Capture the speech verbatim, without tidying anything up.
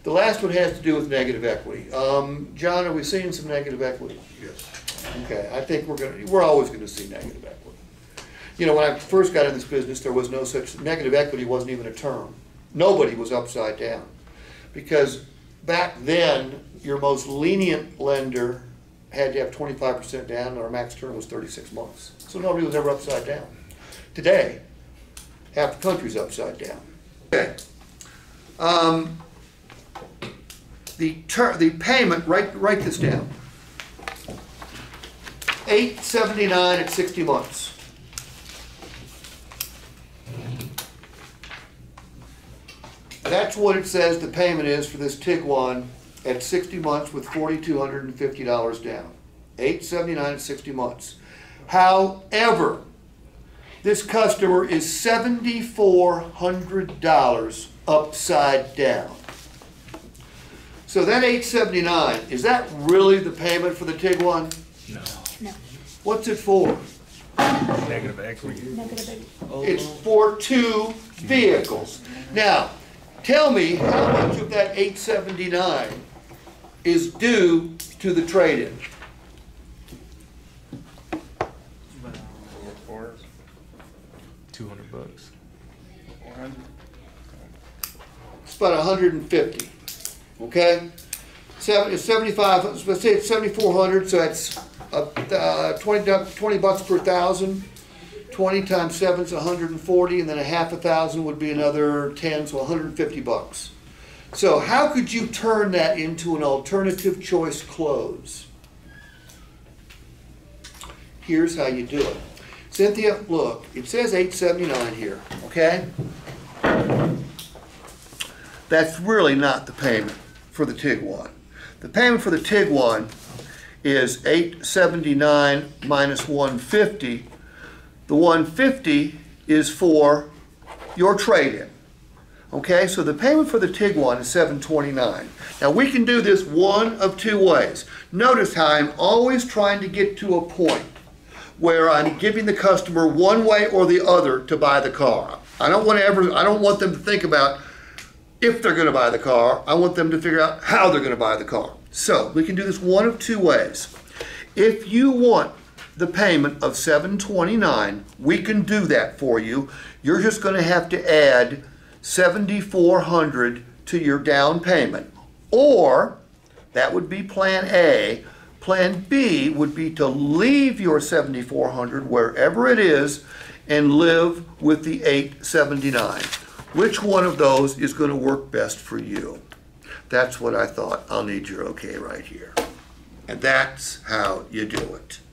The last one has to do with negative equity. Um, John, are we seeing some negative equity? Yes. Okay, I think we're going to, we're always going to see negative equity. You know, when I first got in this business, there was no such, negative equity wasn't even a term. Nobody was upside down. Because back then, your most lenient lender had to have twenty-five percent down, and our max term was thirty-six months. So nobody was ever upside down. Today, half the country's upside down. Okay. Um, the ter the payment, write, write this down. eight seventy-nine at sixty months. That's what it says the payment is for this Tiguan at sixty months with four thousand two hundred fifty dollars down. eight seventy-nine at sixty months. However, this customer is seven thousand four hundred dollars upside down. So that eight seventy-nine, is that really the payment for the Tiguan? No. No. What's it for? Negative equity. Negative equity. It's for two vehicles. Now, tell me how much of that eight seventy-nine is due to the trade-in? Two hundred bucks. It's about one hundred fifty. Okay? Seven, it's seventy-five, let's say it's seventy-four hundred, so that's uh, uh, twenty, twenty bucks per thousand. twenty times seven is one hundred forty, and then a half a thousand would be another ten, so one hundred fifty bucks. So how could you turn that into an alternative choice close? Here's how you do it. Cynthia, look, it says eight seventy-nine here, okay? That's really not the payment for the Tiguan. The payment for the Tiguan is eight seventy-nine minus one fifty. The one fifty is for your trade-in. Okay, so the payment for the Tiguan is seven twenty-nine. Now we can do this one of two ways. Notice how I'm always trying to get to a point where I'm giving the customer one way or the other to buy the car. I don't want to ever, I don't want them to think about if they're going to buy the car. I want them to figure out how they're going to buy the car. So we can do this one of two ways. If you want the payment of seven twenty-nine, we can do that for you. You're just going to have to add seven thousand four hundred to your down payment. Or, that would be plan A. Plan B would be to leave your seven thousand four hundred wherever it is and live with the eight seventy-nine. Which one of those is going to work best for you? That's what I thought. I'll need your okay right here. And that's how you do it.